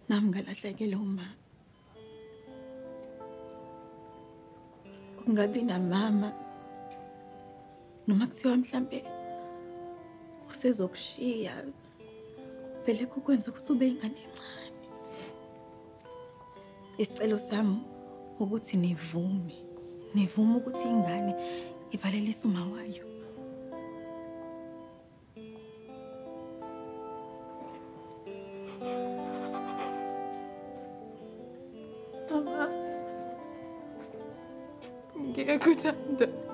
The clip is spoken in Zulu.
nami ngalahlekele uma. Ungabi namama noma kuthiwa mhlambe usezokushiya, vele kukwenza ukuthi ube ingane encane. Isicelo sami ukuthi nivume ukuthi ingane ivalelise uma wayo. Mama, ngiyakuthanda.